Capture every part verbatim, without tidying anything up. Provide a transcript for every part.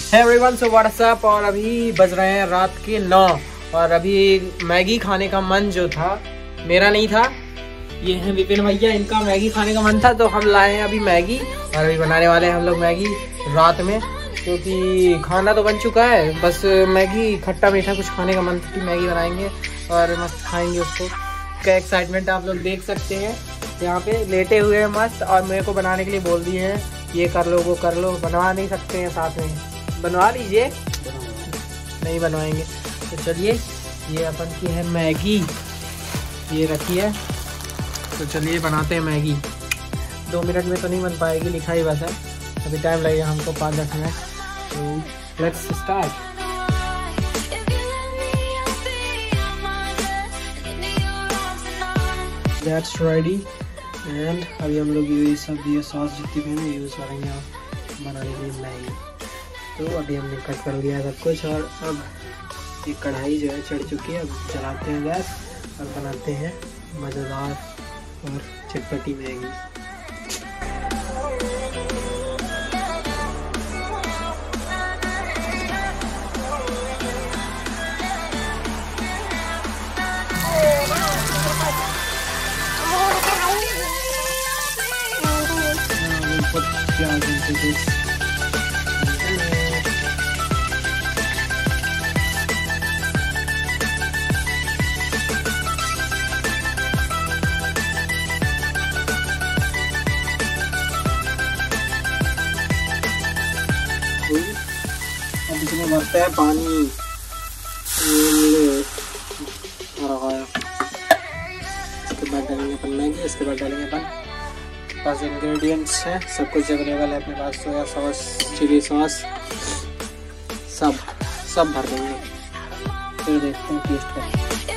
Hey everyone, so what's up? और अभी बज रहे हैं रात के नौ और अभी मैगी खाने का मन जो था, मेरा नहीं था, ये है विपिन भैया, इनका मैगी खाने का मन था तो हम लाए हैं अभी मैगी और अभी बनाने वाले हैं हम लोग मैगी रात में, क्योंकि खाना तो बन चुका है, बस मैगी खट्टा मीठा कुछ खाने का मन था, मैगी बनाएंगे और मस्त खाएंगे उसको। क्या एक्साइटमेंट आप लोग देख सकते हैं, यहाँ पे लेटे हुए हैं मस्त और मेरे को बनाने के लिए बोल दिए हैं, ये कर लो वो कर लो। बनवा नहीं सकते हैं साथ में, बनवा लीजिए, नहीं बनवाएंगे। तो चलिए, ये अपन की है मैगी, ये रखी है, तो चलिए बनाते हैं मैगी। दो मिनट में तो नहीं बन पाएगी, लिखा ही बस है, अभी टाइम लगेगा हमको पाँच दस मिनट। तो let's start. That's ready and अभी हम लोग ये सब ये सॉस जितनी भी हम यूज़ करेंगे बनाने के लिए मैगी। तो अभी हमने कट कर लिया सब कुछ और अब ये कढ़ाई जो है चढ़ चुकी है, अब चलाते हैं गैस और बनाते हैं मज़ेदार और चटपटी मैगी। प्याज into this. अब इसमें भरते हैं पानी, इसके बाद डालेंगे अपन मैगी, इसके बाद डालेंगे अपन पास इंग्रेडिएंट्स हैं, सब कुछ अवेलेबल है अपने पास, सोया सॉस, चिली सॉस, सब सब भर देंगे, फिर देखते हैं टेस्ट करके।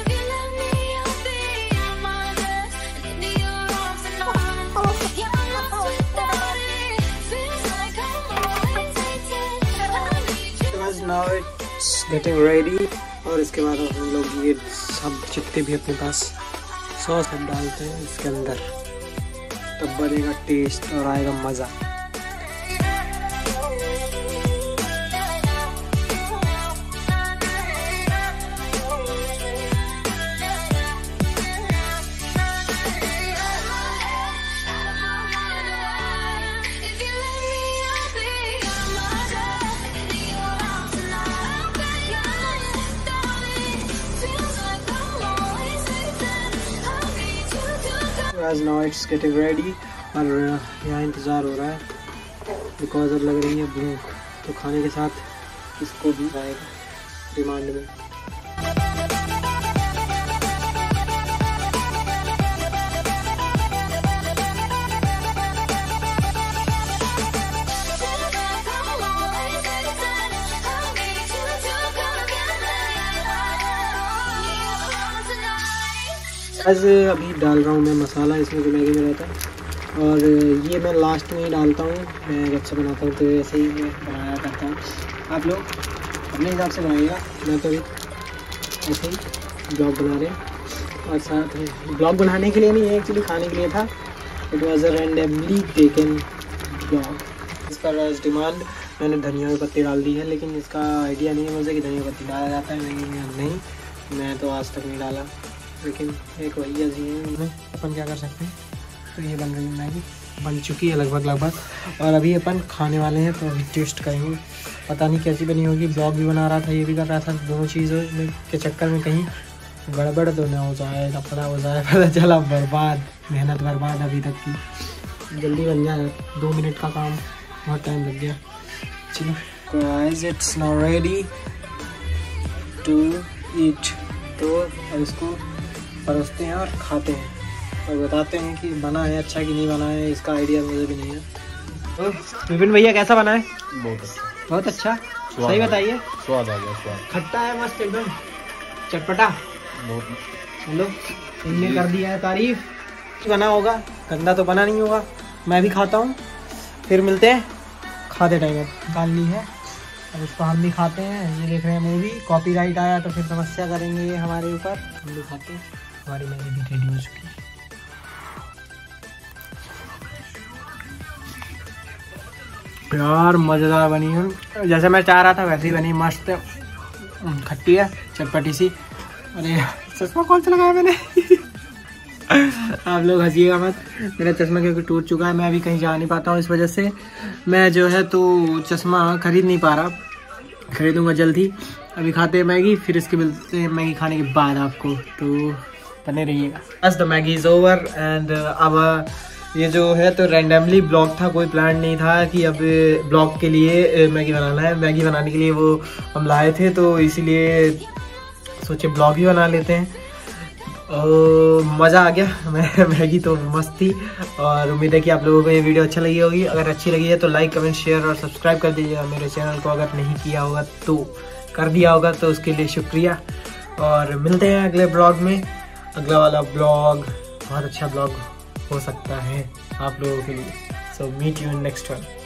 नाउ इट्स गेटिंग रेडी और इसके बाद हम लोग ये सब जितने भी अपने पास सॉस हम डालते हैं इसके अंदर, तब बनेगा टेस्ट और आएगा मज़ा। As now it's getting ready और यहाँ इंतज़ार हो रहा है बिकॉज अब लग रही है भूख, तो खाने के साथ इसको भी आएगा डिमांड में। आज अभी डाल रहा हूँ मैं मसाला इसमें जो मैगी में रहता है, और ये मैं लास्ट में ही डालता हूँ, मैं अच्छा बनाता हूँ तो ऐसे ही मैं बनाया करता हूँ। आप लोग अपने हिसाब से बनाइएगा, मैं तो ऐसे ही ब्लॉग बना रहे हैं और साथ में ब्लॉग बनाने के लिए नहीं है, एक्चुअली खाने के लिए था। It was a randomly taken blog. इस पर एज डिमांड मैंने धनिया की पत्ती डाल दी है, लेकिन इसका आइडिया नहीं है मुझे कि धनिया पत्ती डाला जाता है मैगी में, नहीं, मैं तो आज तक नहीं डाला, लेकिन एक भैया जी हैं, अपन क्या कर सकते हैं। तो ये बन रही है मैगी, बन चुकी है लगभग लगभग, और अभी अपन खाने वाले हैं तो अभी टेस्ट करेंगे, पता नहीं कैसी बनी होगी। ब्लॉग भी बना रहा था, ये भी कर रहा था, दोनों चीज़ों के चक्कर में कहीं गड़बड़ तो ना हो जाए, लफड़ा हो जाए, पता चला बर्बाद, मेहनत बर्बाद अभी तक की। जल्दी बन जाए, दो मिनट का काम, बहुत टाइम लग गया। चलो guys, it's now ready to eat. तो अब इसको परोसते हैं और खाते हैं और बताते हैं कि बना है अच्छा कि नहीं बना है, इसका आइडिया मुझे भी नहीं है। तो विपिन भैया कैसा बना है? बहुत अच्छा, बहुत अच्छा, सही बताइए। स्वाद आ गया, स्वाद खट्टा है मस्त एकदम, चटपटा बहुत। चलो, इनने कर दिया है तारीफ, बना होगा, गंदा तो बना नहीं होगा। मैं भी खाता हूँ, फिर मिलते हैं खाते टाइम। निकाल ली है, अब इसको हम भी खाते हैं। ये देख रहे हैं मूवी, कॉपीराइट आया तो फिर समस्या करेंगे ये हमारे ऊपर। हम भी खाते हैं, हमारी मैगी भी रेडी हो चुकी है। यार मज़ेदार बनी है, जैसे मैं चाह रहा था वैसे ही बनी, मस्त खट्टी है, चटपटी सी। अरे चश्मा कौन सा लगाया मैंने आप लोग हंसिएगा मत, मेरा चश्मा क्योंकि टूट चुका है, मैं अभी कहीं जा नहीं पाता हूँ, इस वजह से मैं जो है तो चश्मा खरीद नहीं पा रहा, खरीदूंगा जल्दी। अभी खाते हैं मैगी, फिर इसके मिलते हैं मैगी खाने के बाद आपको, तो बने रहिएगा। बस the Maggi is over and अब ये जो है तो रैंडमली ब्लॉग था, कोई प्लान नहीं था कि अब ब्लॉग के लिए मैगी बनाना है। मैगी बनाने के लिए वो हम लाए थे, तो इसीलिए सोचे ब्लॉग ही बना लेते हैं। मज़ा आ गया, मैं मैगी तो मस्त थी, और उम्मीद है कि आप लोगों को ये वीडियो अच्छा लगी होगी। अगर अच्छी लगी है तो लाइक कमेंट शेयर और सब्सक्राइब कर दीजिएगा मेरे चैनल को, अगर नहीं किया होगा तो कर दिया होगा, तो उसके लिए शुक्रिया। और मिलते हैं अगले ब्लॉग में। अगला वाला ब्लॉग बहुत अच्छा ब्लॉग हो सकता है आप लोगों के लिए। So meet you in next one.